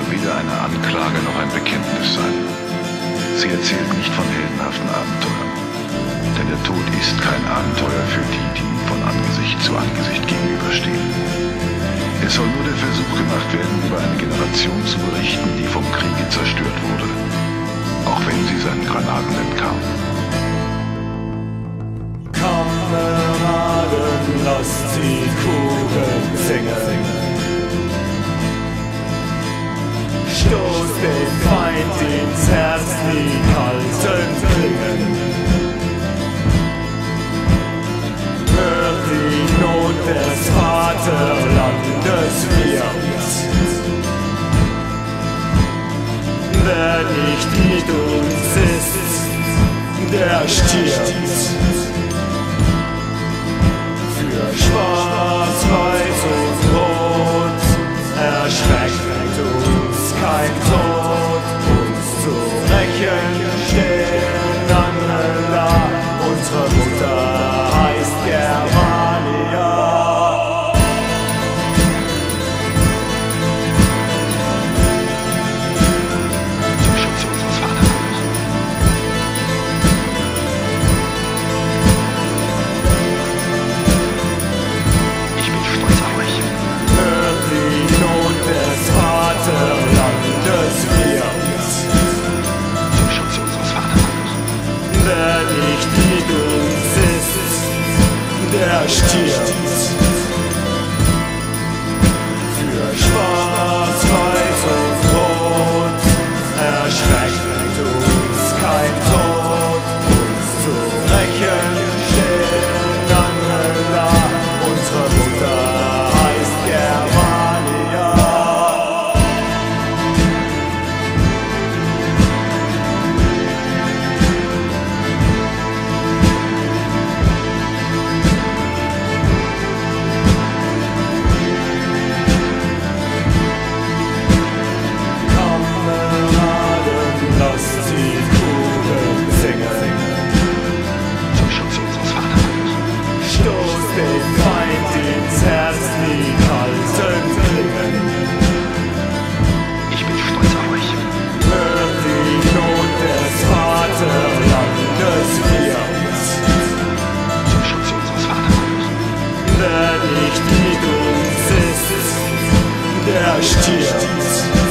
weder eine Anklage noch ein Bekenntnis sein. Sie erzählt nicht von heldenhaften Abenteuern. Denn der Tod ist kein Abenteuer für die, die ihm von Angesicht zu Angesicht gegenüberstehen. Es soll nur der Versuch gemacht werden, über eine Generation zu berichten, die vom Kriege zerstört wurde, auch wenn sie seinen Granaten entkam. Kameraden, lasst die Kugeln singen. Stoß den Feind ins Herz, die kalten Klingen. Hört die Not des Vaterlandes wirbt. Wer nicht mit uns ist, der stirbt. Für Schwarz, Weiß und Rot erschreckt uns kein Tod. Uns zu rächen stehen Angela, unsere Mutter heißt Germania. Zum Schutz unseres Vaterlandes. Ich bin stolz auf euch. Hört die Not des Vaterlandes wirbt. Zum Schutz unseres Vaterlandes. Wer nicht mit uns ist, der stirbt. Für Schwarz, Weiß und Rot erschreckt uns kein Tod. Uns zu rächen stehen Angela, unsere Mutter heißt Germania. Kameraden, lasst die Kugeln singen. Zum Schutz unseres Vaterlandes. Stoß den Feind ins Herz, die kalten Klingen. Ich bin stolz auf euch. Hört die Not des Vaterlandes wirbt. Zum Schutz unseres Vaterlandes. Wer nicht mit uns ist, der stirbt.